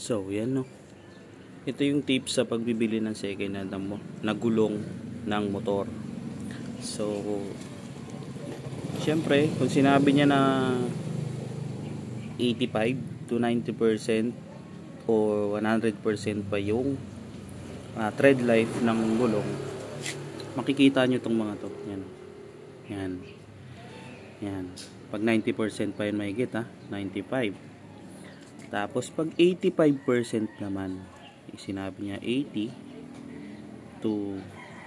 So, yan no. Ito yung tips sa pagbibili ng second hand na gulong ng motor. So, syempre, kung sinabi niya na 85 to 90% o 100% pa yung tread life ng gulong, makikita nyo itong mga to. Yan. Yan. Yan. Pag 90% pa yun mahigit, 95. Tapos pag 85% naman, sinabi niya 80 to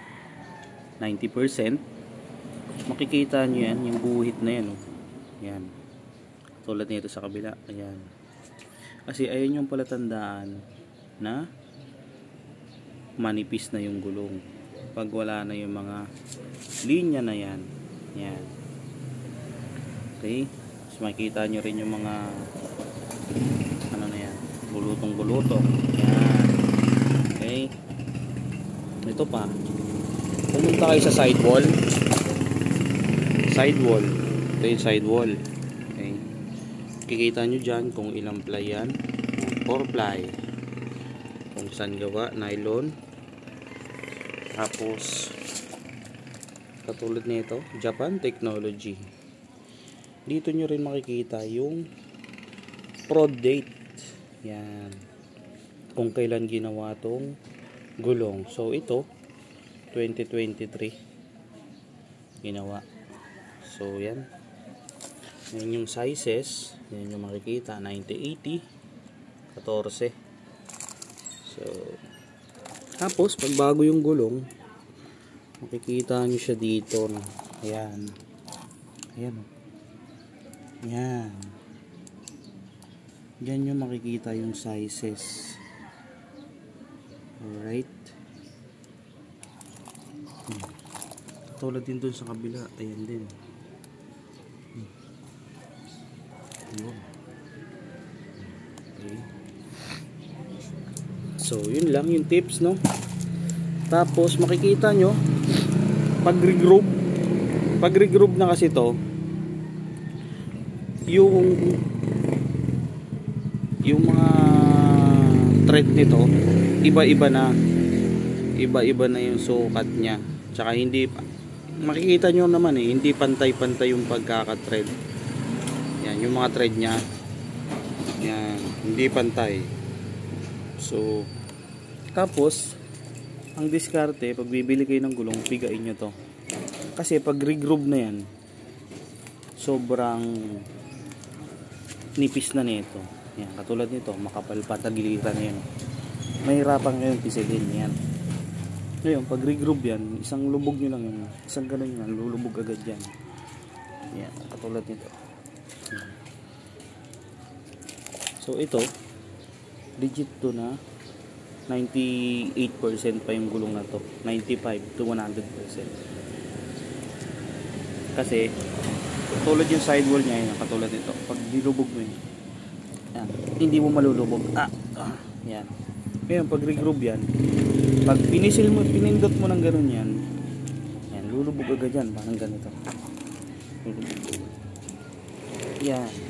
90%, makikita nyo yan, yung buhit na yan. Yan. Tulad nito sa kabila. Ayan. Kasi ayun yung palatandaan na manipis na yung gulong. Pag wala na yung mga linya na yan. Yan. Okay. So makikita nyo rin yung mga ano na yan, bulutong-bulutong. Yan. Okay. Ito pa. Pumunta kayo sa sidewall. Sidewall. Ito yung sidewall. Okay. Kikita nyo dyan kung ilang ply yan. 4 ply. Kung saan gawa. Nylon. Tapos katulad nito, Japan Technology. Dito nyo rin makikita yung prod date. Yan. Kung kailan ginawa tong gulong. So ito 2023 ginawa. So yan. Yan yung sizes. Yan yung makikita. 90-80 14. So tapos pag bago yung gulong, makikita nyo siya dito na. Ayan. Ayan. Ayan. Diyan yung makikita yung sizes. Alright. Tulad din dun sa kabila. Ayan din. Ayan. Okay. So yun lang yung tips, no. Tapos makikita nyo pag regroup na kasi to, yung mga thread nito iba-iba na yung sukat niya. Tsaka hindi makikita nyo naman hindi pantay-pantay yung pagkaka-thread. Yan, yung mga thread niya. Yan, hindi pantay. So tapos ang diskarte, pag bibili kayo ng gulong, pigain nyo to. Kasi pag regroup na yan, sobrang nipis na nito. Yan, katulad nito, makapal pa, tagiliran na yan. Mahirapan kayong pisilin yan. Ngayon, pag regroup yan, isang lubog nyo lang yan. Isang ganun yan, lulubog agad yan. Yan, katulad nito. Yan. So ito, legit to na 98% pa yung gulong na to. 95 to 100%. Kasi tulad yung sidewall niya, yun, katulad nito. Pag nilubog mo yun, yan, hindi mo malulubog. Yan. Ngayon, pag regroup yan, pag pinisil mo, pinindot mo ng ganun yan, yan, lulubog agad yan. Parang ganito. Yan.